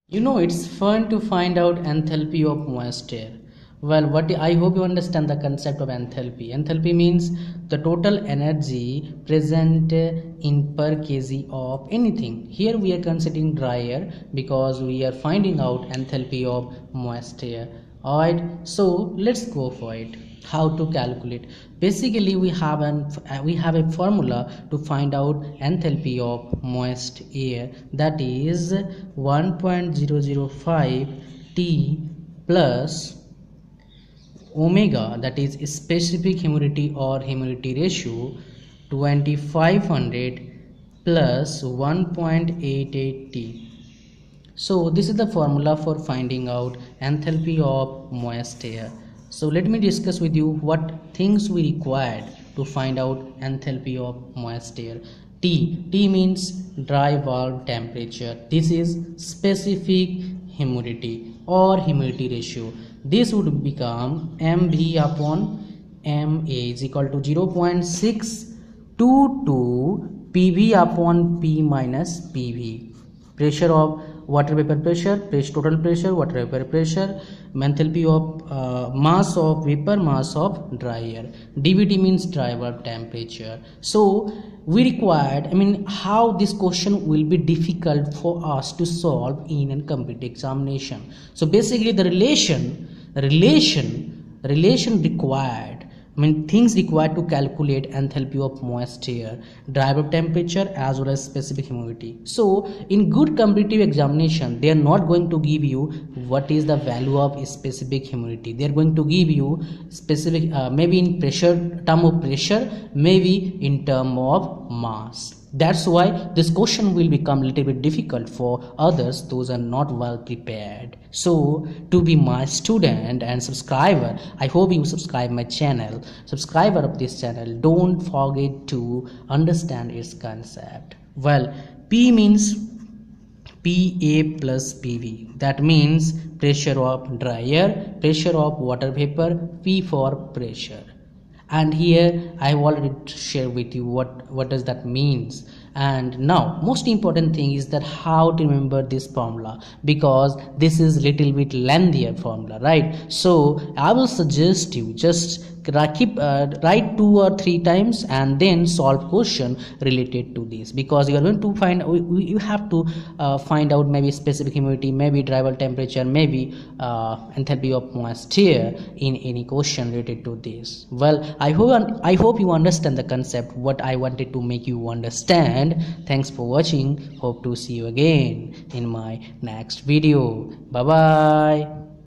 It's fun to find out enthalpy of moisture. Well, what I hope you understand the concept of enthalpy. Enthalpy means the total energy present in per kg of anything. Here we are considering dry air because we are finding out enthalpy of moisture. Alright, so let's go for it. How to calculate? Basically, we have a formula to find out enthalpy of moist air, that is 1.005 T plus omega, that is specific humidity or humidity ratio, 2500 plus 1.88 T. So this is the formula for finding out enthalpy of moist air. So let me discuss with you what things we required to find out enthalpy of moist air. T means dry bulb temperature. This is specific humidity or humidity ratio. This would become mv upon ma is equal to 0.622 pv upon p minus pv. Pressure of water vapor pressure, total pressure, water vapor pressure, enthalpy of mass of vapor, mass of dry air. dVT means dry bulb temperature. So we required, how this question will be difficult for us to solve in a competitive examination. So basically the relation required, things required to calculate enthalpy of moist air, dry bulb temperature as well as specific humidity. So in good competitive examination, they are not going to give you what is the value of specific humidity. They are going to give you specific, maybe in term of pressure, maybe in term of mass. That's why this question will become a little bit difficult for others, those are not well prepared. So to be my student and subscriber, I hope you subscribe my channel, subscriber of this channel, don't forget to understand its concept. Well, P means PA plus PV, that means pressure of dry air, pressure of water vapor, P for pressure. And here I have already shared with you what does that means. And now most important thing is that how to remember this formula, because this is little bit lengthier formula, right? So I will suggest you just write 2 or 3 times and then solve question related to this, because you are going to find, you have to find out maybe specific humidity, maybe dry bulb temperature, maybe enthalpy of moisture in any question related to this. Well, I hope you understand the concept what I wanted to make you understand. Thanks for watching. Hope to see you again in my next video. Bye bye.